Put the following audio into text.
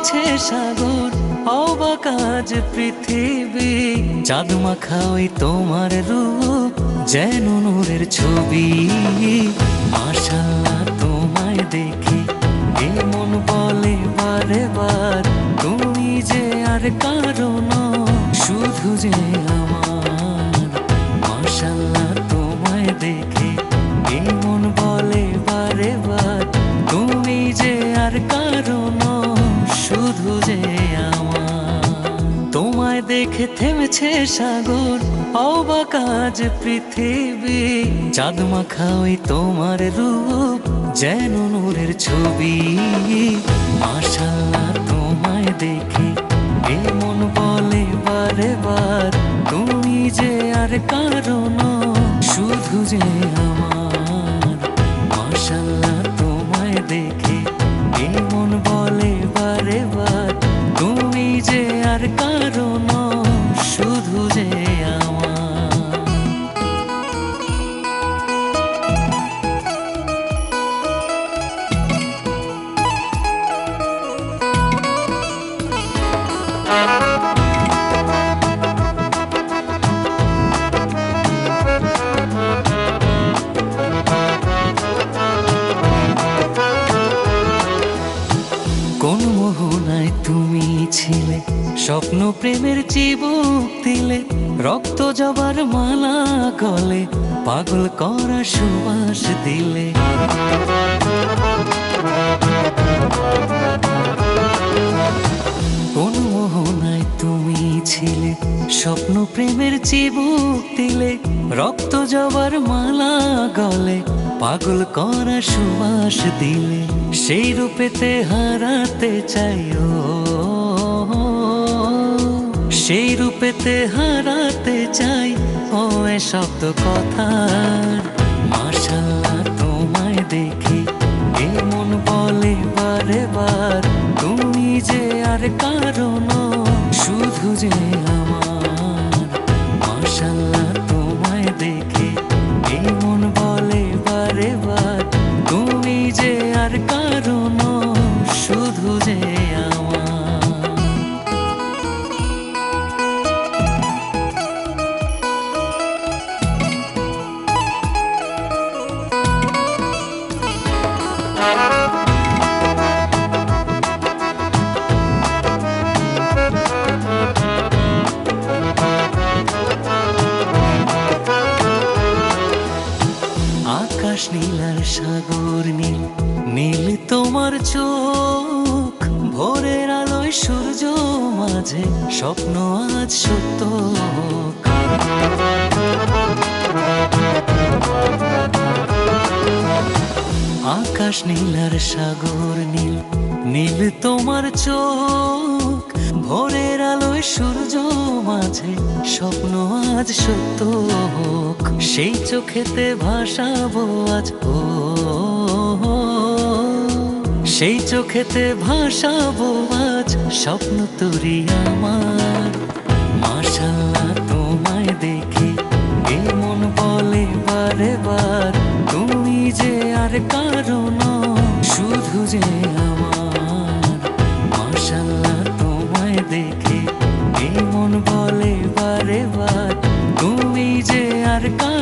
থেমেছে সাগর, অবাক আজ পৃথিবী। চাঁদ মাখা ওই তোমার রূপ যেন নূরের ছবি। মাশাআল্লাহ তোমায় দেখে এ মন বলে বারে বার, তুমি যে আর কারো নও, শুধু যে আমার। মাশাআল্লাহ তোমায় দেখে এ মন বলে বারে বার, তুমি যে আর কারো নও, শুধু যে আমার। তোমায় দেখে থেমেছে সাগর, অবাক আজ পৃথিবী। চাঁদ মাখা ওই তোমার রূপ যেন নূরের ছবি। মাশাআল্লাহ তোমায় দেখে এ মন বলে বারে বার, তুমি যে আর কারো নও, শুধু যে আমার। মাশাআল্লাহ তোমায় দেখে এ মন বলে বারে বার, তুমি যে আর কারো নও, শুধু যে আমার। কোন মোহনায় তুমি ছিলে, স্বপ্ন প্রেমের চিবুক দিলে, রক্ত জবার মালা গলে, পাগল করা সুবাস দিলে। কোন মোহনায় তুমি ছিলে, স্বপ্ন প্রেমের চিবুক দিলে, রক্ত জবার মালা গলে, পাগল করা সুবাস দিলে। সেই রূপেতে হারাতে চাইও, সেই রূপেতে হারাতে চাই ও এ শব্দ কথার। মাশাআল্লাহ তোমায় দেখে এ মন বলে বারে বার, তুমি যে আর কারো নও, শুধু যে আমার। মাশাআল্লাহ তোমায় দেখে এ মন বলে বারে বার, তুমি যে আর কারো নও, শুধু যে আমার। আকাশ নীল আর সাগর নীল, নীল তোমার চোখ। ভোরের আলোয় সূর্য মাঝে, স্বপ্ন আজ সত্য হোক। আকাশ নীল আর সাগর নীল, নীল তোমার চোখ। ভোরের আলোয় সূর্য মাঝে, স্বপ্ন আজ সত্য হোক। সেই চোখেতে ভাসাবো আজ ও, সেই চোখেতে ভাসাবো আজ স্বপ্ন তোরি আমার। মাশাআল্লাহ তোমায় দেখে এ মন বলে বারে বার, তুমি যে আর কারো নও, শুধু যে আমার। মাশাআল্লাহ তোমায় দেখে এ মন বলে বারে বার, তুমি যে আর কারো